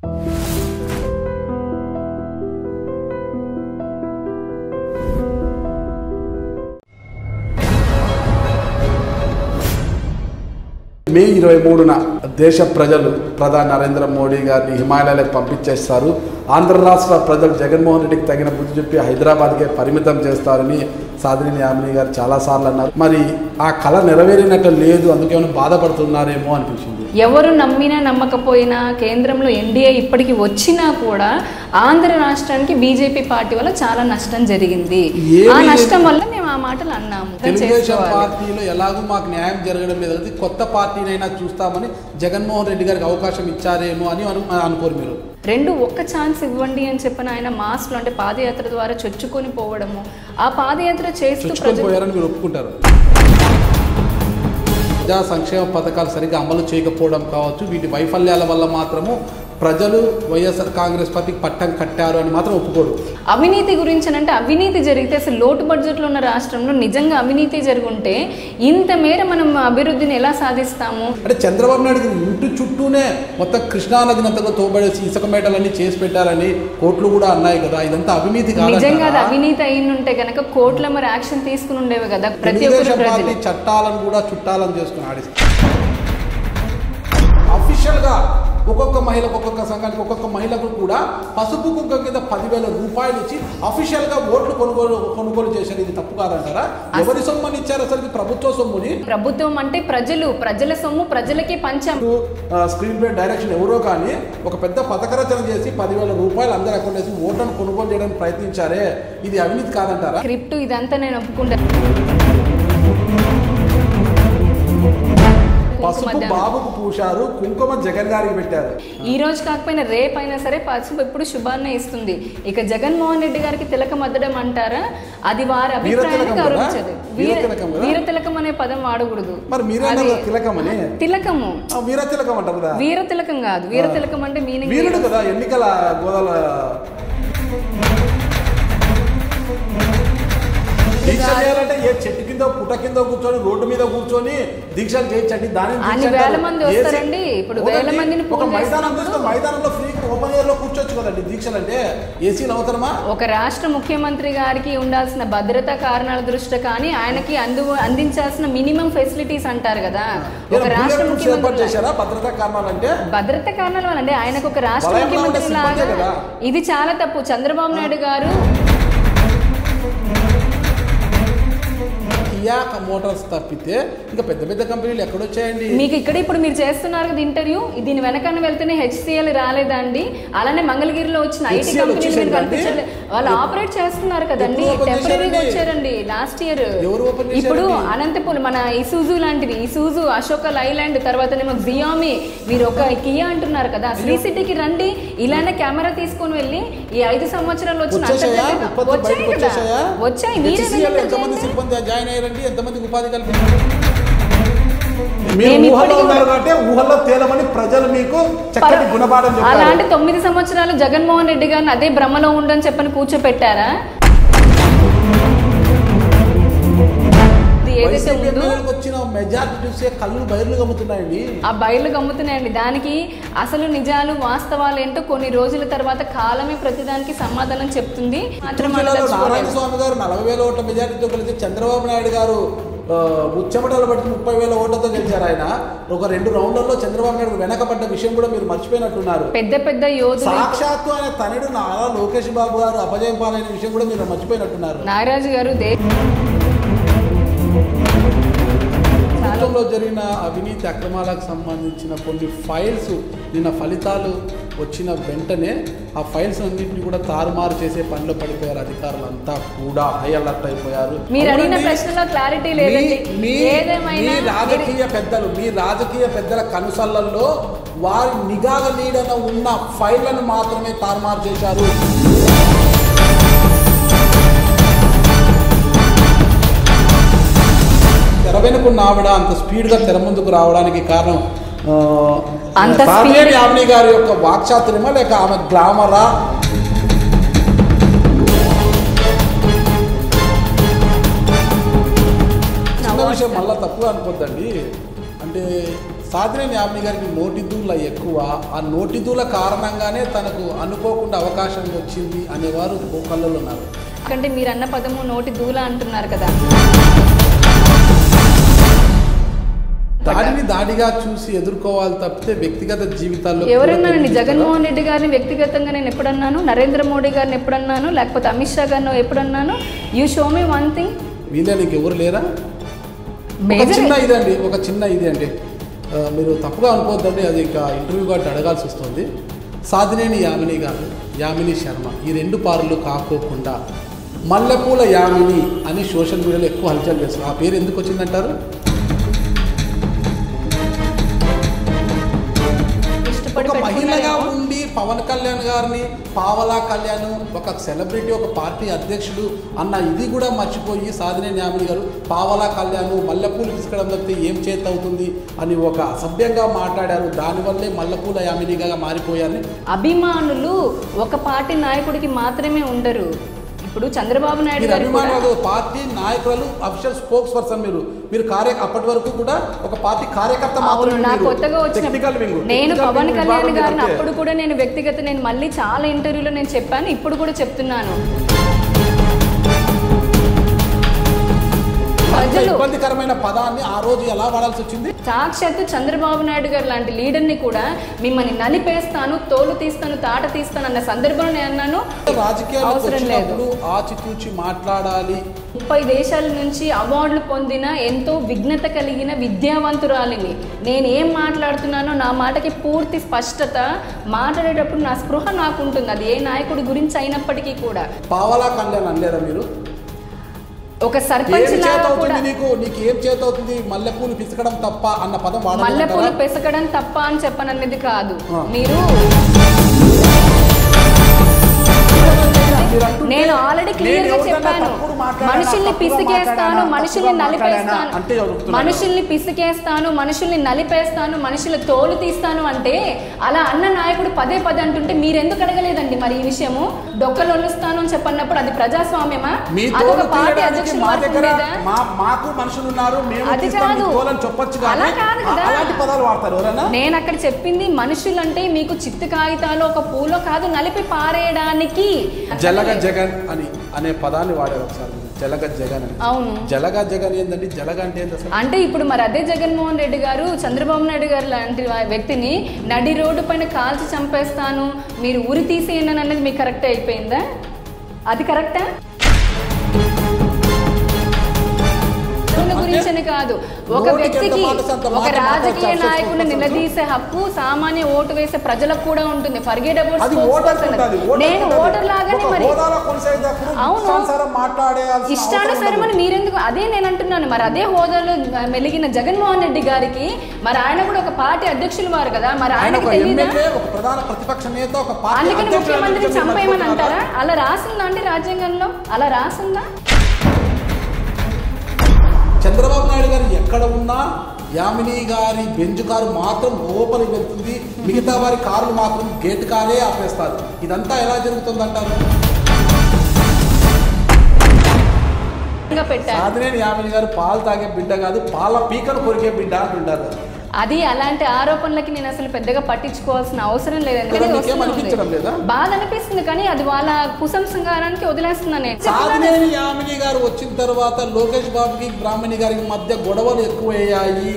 మే 23న దేశ ప్రజలు ప్రధాని నరేంద్ర మోడీ గారిని హిమాలయాలకు పంపించేస్తారు. ఆంధ్ర రాష్ట్ర ప్రజలు జగన్మోహన్ రెడ్డికి తగిన బుద్ధి చెప్పి హైదరాబాద్కే పరిమితం చేస్తారని సాదినేని యామిని గారు చాలాసార్లు అన్నారు. మరి ఆ కళ నెరవేరినట్టు లేదు, అందుకేమైనా బాధపడుతున్నారేమో అనిపించింది. ఎవరు నమ్మినా నమ్మకపోయినా కేంద్రంలో ఎన్డీఏ ఇప్పటికి వచ్చినా కూడా ఆంధ్ర రాష్ట్రానికి బీజేపీ పార్టీ వల్ల చాలా నష్టం జరిగింది. ఆ నష్టం వల్ల మేము ఆ మాటలు అన్నాము. తెలుగుదేశం పార్టీలో ఎలాగో మాకు న్యాయం జరగడం లేదు, కొత్త పార్టీనైనా చూస్తామని జగన్మోహన్ రెడ్డి గారికి అవకాశం ఇచ్చారేమో అని అనుకోరు మీరు? రెండు ఒక్క ఛాన్స్ ఇవ్వండి అని చెప్పిన ఆయన మాస్క్లు అంటే పాదయాత్ర ద్వారా చొచ్చుకొని పోవడము, ఆ పాదయాత్ర చేస్తూ పోయారని మీరు ఒప్పుకుంటారు. ప్రజా సంక్షేమ పథకాలు సరిగ్గా అమలు చేయకపోవడం కావచ్చు, వీటి వైఫల్యాల వల్ల మాత్రము ప్రజలు వైఎస్ఆర్ కాంగ్రెస్ పార్టీకి పట్టం కట్టారు అని మాత్రం ఒప్పుకోరు. అవినీతి గురించి అంటే అవినీతి జరిగితే అసలు లోటు బడ్జెట్లో ఉన్న రాష్ట్రంలో నిజంగా అవినీతి జరుగుంటే ఇంత మేర మనం అభివృద్ధిని ఎలా సాధిస్తాము? అంటే చంద్రబాబు నాయుడు ఇంటి చుట్టూనే మొత్తం కృష్ణానదిని అంతగా తోబడేసి ఇసుక మేటలన్నీ చేసి పెట్టారని కోర్టులు కూడా అన్నాయి కదా, ఇదంతా అవినీతి కాదు. నిజంగా అది అవినీతి అయి ఉంటే కనుక కోర్టుల మరి యాక్షన్ తీసుకుని ఉండేవి కదా. ప్రతి ఒక్కరు చట్టాలను కూడా చుట్టాలను చేసుకుని ఆడిస్తారు. అఫీషియల్గా ఒక్కొక్క మహిళకు, ఒక్కొక్క సంఘానికి, ఒక్కొక్క మహిళకు కూడా పసుపు కుంకుమ కింద 10,000 రూపాయలు ఇచ్చి అఫీషియల్గా ఓట్లు కొనుగోలు చేశారు. ఇది తప్పు కాదంటారా? ఎవరి సొమ్ముని ఇచ్చారు అసలు? ప్రభుత్వ సొమ్ముని. ప్రభుత్వం అంటే ప్రజల సొమ్ము ప్రజలకే పంచాం. స్క్రీన్ ప్లే డైరెక్షన్ ఎవరో కానీ ఒక పెద్ద పథక రచన చేసి 10,000 రూపాయలు అందరూ అకౌంట్ వేసి ఓట్లను కొనుగోలు చేయడానికి ప్రయత్నించారే, ఇది అవినీతి కాదంటారా? స్క్రిప్ట్ ఇదంతా నేను ఒప్పుకుంటాను. పసుపు బాబుకు పూశారు, కుంకుమ జగన్ గారికి పెట్టారు. ఈ రోజు కాకపోయినా రేపైనా సరే పసుపు ఎప్పుడు శుభాన్ని ఇస్తుంది. ఇక జగన్మోహన్ రెడ్డి గారికి తిలకం అద్దడం అంటారా, అది వారి అభిప్రాయాన్ని గౌరవించదు. వీర తిలకం అనే పదం వాడకూడదు. తిలకము వీర తిలకం అంటారు. వీర తిలకం కాదు, వీర తిలకం అంటే మీనింగ్ వీరుడు కదా. ఎన్నికల గోదాల దీక్ష చేయాలంటే ఏ చెట్టు కింద పుట్ట కింద కూర్చొని రోడ్డు మీద కూర్చొని దీక్షలు చేయొచ్చండి. దాని వేల మంది వస్తారండి. ఇప్పుడు వేల మందిని మైదానంలో ఫ్రీ ఓపెన్ ఎయిర్ లో కూర్చోవచ్చు కదండి. దీక్షలు అంటే ఏసీలు అవసరమా? ఒక రాష్ట్ర ముఖ్యమంత్రి గారికి ఉండాల్సిన భద్రతా కారణాల దృష్ట్యా కానీ ఆయనకి అందించాల్సిన మినిమం ఫెసిలిటీస్ అంటారు కదా. ఒక రాష్ట్ర ముఖ్యమంత్రి చేశారా భద్రతా కారణాలు? అంటే భద్రతా కారణాలు అంటే ఆయనకు ఒక రాష్ట్ర ముఖ్యమంత్రి లాగా ఇది చాలా తప్పు. చంద్రబాబు నాయుడు గారు మోటార్స్ తప్పితే ఇంకా పెద్ద పెద్ద కంపెనీలు ఎక్కడొచ్చాయండి మీకు? ఇక్కడ ఇప్పుడు మీరు చేస్తున్నారు కదా ఇంటర్వ్యూ, దీని వెనకన్నా వెళ్తేనే హెచ్సిఎల్ రాలేదా అండి? అలానే మంగళగిరిలో వచ్చిన ఐటీ కంపెనీలు కనిపించలేదు, వాళ్ళు ఆపరేట్ చేస్తున్నారు కదండి. టెంపరీగా వచ్చారండి లాస్ట్ ఇయర్. ఇప్పుడు అనంతపురం మన ఇసూజు లాంటివి, ఇసూజు, అశోక లైలాండ్, తర్వాతనేమో జియామి, మీరు ఒక కియా అంటున్నారు కదా. శ్రీ సిటీకి రండి, ఇలానే కెమెరా తీసుకొని వెళ్ళి ఈ 5 సంవత్సరాలు వచ్చిన వచ్చాయి కదా, వచ్చాయి. మీరే ఎంతమందికి ఉపాధి కల్పించారు? ఊహల్లో తేలమని ప్రజలు మీకు చక్కటి గుణపాఠం చెప్పారు. అలాంటి 9 సంవత్సరాలు జగన్మోహన్ రెడ్డి గారిని అదే భ్రమలో ఉండని చెప్పని కూర్చోపెట్టారా? వచ్చిన మెజారిటీ చూసే కళ్ళు బయర్లు గమ్ముతున్నాయండి. ఆ బయర్లు గమ్ముతున్నాయండి. దానికి అసలు నిజాలు వాస్తవాలు ఏంటో కొన్ని రోజుల తర్వాత కాలమే ప్రతిదానికి సమాధానం చెప్తుంది. నారాయణ స్వామి గారు 40,000 ఓట్ల మెజారిటీతో కలిసి చంద్రబాబు నాయుడు గారు ముచ్చమటలు బట్టి 30,000 ఓట్లతో గెలిచారు. ఆయన ఒక 2 రౌండ్లలో చంద్రబాబు నాయుడు వెనకబడ్డ విషయం కూడా మీరు మర్చిపోయినట్టున్నారు. పెద్ద పెద్ద యోధులు, సాక్షాత్తు ఆయన తనయుడు నారా లోకేష్ బాబు గారు అపజయం పాలైన విషయం కూడా మీరు మర్చిపోయినట్టున్నారు. నాగరాజు గారు రాష్ట్రంలో జరిగిన అవినీతి అక్రమాలకు సంబంధించిన కొన్ని ఫైల్స్ నిన్న ఫలితాలు వచ్చిన వెంటనే ఆ ఫైల్స్ అన్నింటినీ కూడా తారుమారు చేసే పనిలో పడిపోయారు అధికారులంతా కూడా. హై అలర్ట్ అయిపోయారు. మీ రాజకీయ పెద్దల కనుసల్లల్లో వారి నిఘా నీడన ఉన్న ఫైళ్లను మాత్రమే తారుమారు చేశారు. తెర వెనుకున్న ఆవిడ అంత స్పీడ్గా తెర ముందుకు రావడానికి కారణం సాదినేని యామిని గారి యొక్క వాక్చాతుర్యమా లేక ఆమె గ్లామరా? చిన్న విషయం మళ్ళీ తప్పుగా అనుకోద్దండి. అంటే సాధినేని యామిని గారికి నోటిదూల ఎక్కువ. ఆ నోటిదూల కారణంగానే తనకు అనుకోకుండా అవకాశం వచ్చింది అనేవారు కళ్ళలో ఉన్నారు. అంటే మీరు అన్న పదము నోటి దూల అంటున్నారు కదా, దాడిని దాడిగా చూసి ఎదుర్కోవాలి తప్పితే వ్యక్తిగత జీవితాల్లో ఎవరన్నానండి? జగన్మోహన్ రెడ్డి గారిని వ్యక్తిగతంగా నేను ఎప్పుడన్నాను? నరేంద్ర మోడీ గారిని ఎప్పుడన్నాను? లేకపోతే అమిత్ షా గారిని ఎప్పుడన్నాను? You show me one thing. వీళ్ళే నీకు ఎవరు లేరా? ఒక చిన్న ఇది అండి, మీరు తప్పుగా అనుకోవద్దండి, అది ఇంకా ఇంటర్వ్యూ కాబట్టి అడగాల్సి వస్తుంది. సాధినేని యామిని గారు, యామిని శర్మ ఈ రెండు పార్లు కాకోకుండా మల్లెపూల యామిని అని సోషల్ మీడియాలో ఎక్కువ హల్చల్ చేస్తారు. ఆ పేరు ఎందుకు వచ్చిందంటారు? ఒక మహిళగా ఉండి పవన్ కళ్యాణ్ గారిని పావలా కళ్యాణ్ ఒక సెలబ్రిటీ, ఒక పార్టీ అధ్యక్షుడు అన్న ఇది కూడా మర్చిపోయి సాధినేని యామిని గారు పావలా కళ్యాణ్ మల్లెపూలు పిసకడం తప్పితే ఏం చేత అవుతుంది అని ఒక అసభ్యంగా మాట్లాడారు. దానివల్లే మల్లెపూల యామినిగా మారిపోయారని. అభిమానులు ఒక పార్టీ నాయకుడికి మాత్రమే ఉండరు. ఇప్పుడు చంద్రబాబు నాయుడు అభిమానులు పార్టీ నాయకులు అఫీషియల్ స్పోక్స్ పర్సన్ మీరు అప్పటి వరకు కూడా ఒక పార్టీ కార్యకర్త మాత్రమే. నాకు కొత్తగా వచ్చిన నేను పవన్ కళ్యాణ్ గారిని అప్పుడు కూడా నేను వ్యక్తిగత నేను మళ్ళీ చాలా ఇంటర్వ్యూలో నేను చెప్పాను, ఇప్పుడు కూడా చెప్తున్నాను. ఇబ్బందికరమైన పదాన్ని ఆ రోజు ఎలా వాడాల్సి వచ్చింది? సాక్షాత్తు చంద్రబాబు నాయుడు గారు లాంటి లీడర్ని కూడా మిమ్మల్ని నలిపేస్తాను, తోలు తీస్తాను, తాట తీస్తాను అన్న సందర్భంలో నేను అన్నాను. రాజకీయాలు ఆచితూచి మాట్లాడాలి. 30 దేశాల నుంచి అవార్డులు పొందిన ఎంతో విఘ్నత కలిగిన విద్యావంతురాలిని. నేను ఏం మాట్లాడుతున్నానో నా మాటకి పూర్తి స్పష్టత, మాట్లాడేటప్పుడు నా స్పృహ నాకు ఉంటుంది. అది ఏ నాయకుడి గురించి అయినప్పటికీ కూడా. పావలా కళ్యాణ్ అనలేదా మీరు? ఒక సర్పంచ్ నీకు ఏం చేతవుతుంది? మల్లెపూలు పిసకడం తప్ప అన్న పదం వాడాలి. మల్లెపూలు పిసకడం తప్ప అని చెప్పననేది కాదు. మీరు నేను ఆల్రెడీ క్లియర్ గా చెప్పాను, మనుషుల్ని పిసికేస్తాను, మనుషుల్ని నలిపేస్తాను, మనుషుల్ని పిసికేస్తాను, మనుషుల్ని నలిపేస్తాను, మనుషుల తోలు తీస్తాను అంటే అలా అన్న నాయకుడు పదే పదే అంటుంటే మీరెందుకు అడగలేదండి మరి ఈ విషయము? డొక్కలు ఒలుస్తాను అని చెప్పన్నప్పుడు అది ప్రజాస్వామ్యమా? అదొక పార్టీ అధ్యక్షుడు అది కాదు, అలా కాదు కదా. నేను అక్కడ చెప్పింది మనుషులంటే మీకు చిత్తు కాగితాలు ఒక పూలో కాదు నలిపి పారేయడానికి. జగన్ అని అనే పదాన్ని వాడారు ఒకసారి. జలగ జగన్ అని. అవును, జలగ జగన్ ఏంటండి? జలగ అంటే ఏంటి అసలు? అంటే ఇప్పుడు మరి అదే జగన్మోహన్ రెడ్డి గారు చంద్రబాబు నాయుడు గారు లాంటి వ్యక్తిని నడి రోడ్డు పైన కాల్చి చంపేస్తాను, మీరు ఉరి తీసేయండి అనేది మీకు కరెక్ట్ అయిపోయిందా? అది కరెక్టా? గురించని కాదు, ఒక వ్యక్తికి ఒక రాజకీయ నాయకుడిని నిలదీసే హక్కు సామాన్య ఓటు వేసే ప్రజలకు కూడా ఉంటుంది. ఫర్గెట్ అబౌట్ నేను ఓటర్ లాగానే మరి. అవును, ఇష్టానుసరమని మీరెందుకు? అదే నేను అంటున్నాను. మరి అదే హోదాలో మెలిగిన జగన్మోహన్ రెడ్డి గారికి మరి ఆయన కూడా ఒక పార్టీ అధ్యక్షులు వారు కదా, మరి ఆయనకు తెలియదా? అందుకని ముఖ్యమంత్రిని చంపేయమని అంటారా? అలా రాసిందా అండి రాజ్యాంగంలో? అలా రాసిందా? చంద్రబాబు నాయుడు గారు ఎక్కడ ఉన్నా యామిని గారి బెంచ్ కారు మాత్రం లోపలికి వెళ్తుంది, మిగతా వారి కార్లు మాత్రం గేట్ కారే ఆపేస్తారు. ఇదంతా ఎలా జరుగుతుందంటారు? సాధినేని యామిని గారు పాలు తాగే బిడ్డ కాదు, పాల పీకను కొరికే బిడ్డ అంటుంటారు. అది అలాంటి ఆరోపణలకి నేను అసలు పెద్దగా పట్టించుకోవాల్సిన అవసరం లేదండి. బాధ అనిపిస్తుంది కానీ అది వాళ్ళ కుసంస్కారానికి వదిలేస్తున్నాను. సాధినేని యామిని గారు వచ్చిన తర్వాత లోకేష్ బాబుకి బ్రాహ్మణి గారికి మధ్య గొడవలు ఎక్కువయ్యాయి.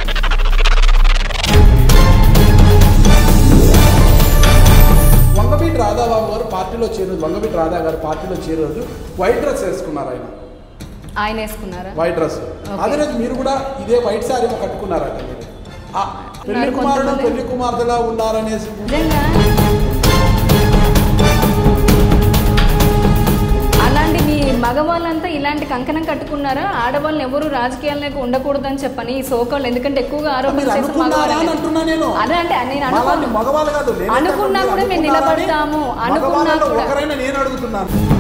వంగవీటి రాధాబాబు గారు పార్టీలో చేరదు, వంగవీటి రాధా గారు పార్టీలో చేరదు, వైట్ డ్రెస్ వేసుకున్నారు. ఆయన వేసుకున్నారా వైట్ డ్రెస్? అదే రోజు మీరు కూడా ఇదే వైట్ శారీ కట్టుకున్నారట. పెళ్లి కుమారుడు పెళ్లి కుమార్తెలా ఉండాలనేసి. అలాంటి మీ మగవాళ్ళంతా ఇలాంటి కంకణం కట్టుకున్నారా? ఆడవాళ్ళని ఎవరు రాజకీయాలకు ఉండకూడదని చెప్పని ఈ సోకాళ్ళు ఎందుకంటే ఎక్కువగా ఆరోపణలు చేసిన మగవాళ్ళు. అదే అంటే నేను అనుకున్నా కూడా మేము నిలబడతాము అనుకున్నా కూడా. నేను అడుగుతున్నాను.